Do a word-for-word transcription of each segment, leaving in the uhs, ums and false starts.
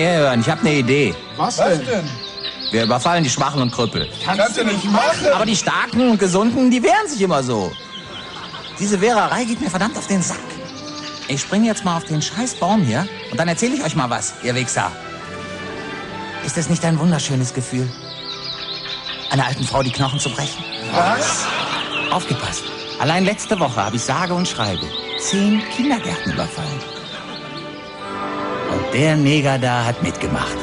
herhören, ich habe eine Idee. Was denn? Wir überfallen die Schwachen und Krüppel. Kannst du nicht machen. Aber die Starken und Gesunden, die wehren sich immer so. Diese Wehrerei geht mir verdammt auf den Sack. Ich springe jetzt mal auf den scheiß Baum hier und dann erzähle ich euch mal was, ihr Wichser. Ist es nicht ein wunderschönes Gefühl, einer alten Frau die Knochen zu brechen? Was? Aufgepasst. Allein letzte Woche habe ich sage und schreibe zehn Kindergärten überfallen. Und der Neger da hat mitgemacht.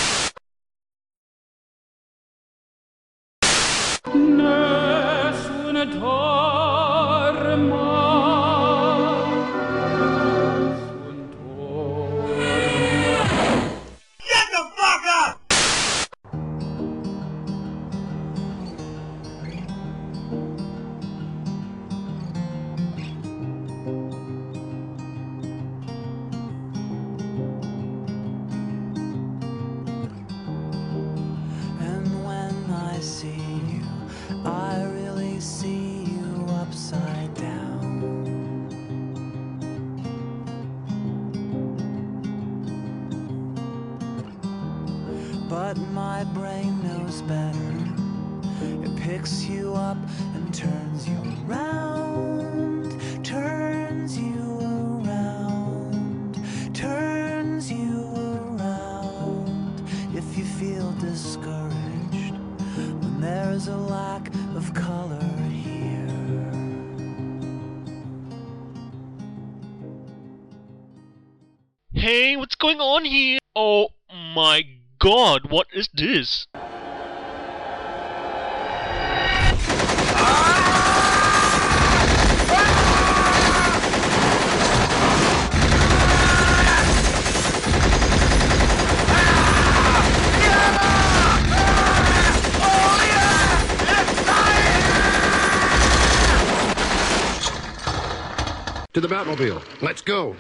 But my brain knows better. It picks you up and turns you around, turns you around, turns you around. If you feel discouraged when there's a lack of color here. Hey, what's going on here? Oh my God, what is this? To the Batmobile. Let's go.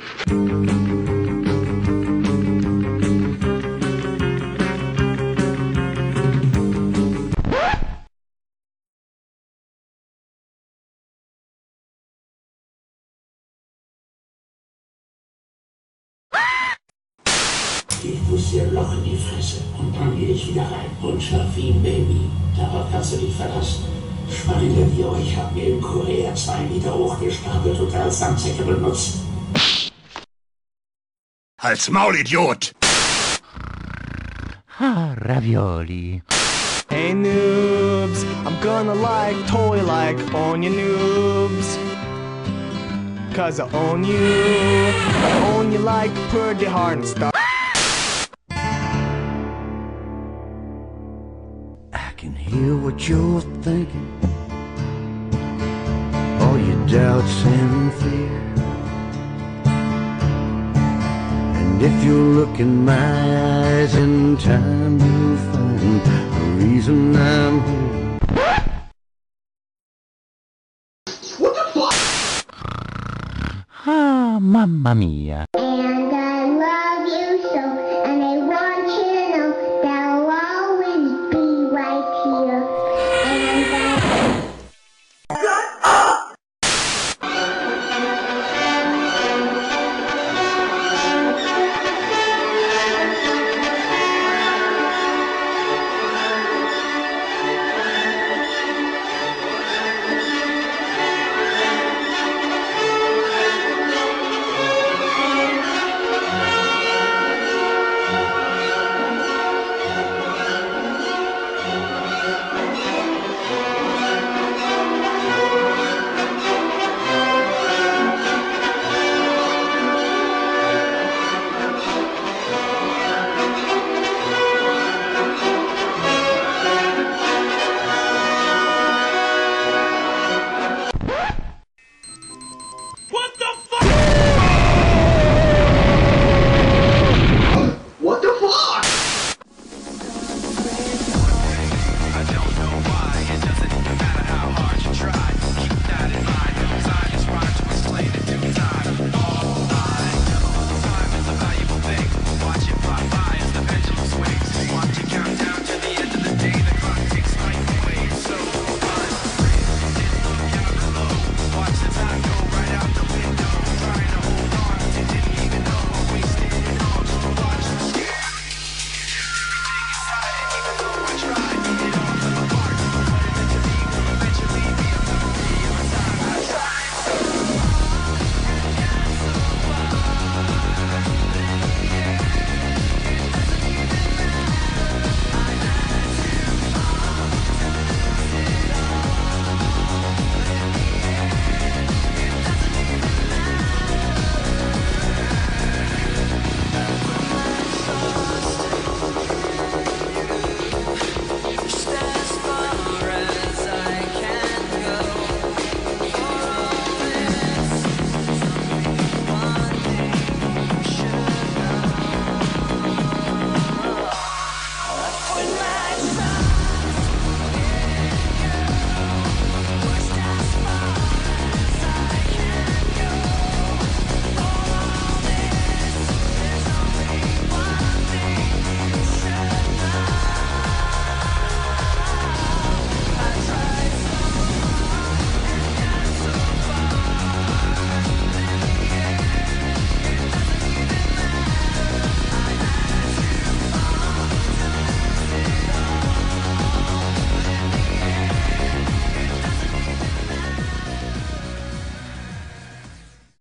Ich muss dir ein Loch in die Fresse und dann geh ich wieder rein und schlaf wie ein Baby. Darauf kannst du dich verlassen. Schweine wie euch haben mir in Korea zwei Meter hochgestapelt und als Sandsäcke benutzt. Halt's Maul, Idiot! Ah, Ravioli. Hey noobs, I'm gonna like toy like own you noobs. Cause I own you, I own you like pretty hard and stuff. I can hear what you're thinking, all your doubts and fear. And if you look in my eyes in time, you'll find the reason I'm here. What the fuck? Ah, mamma mia.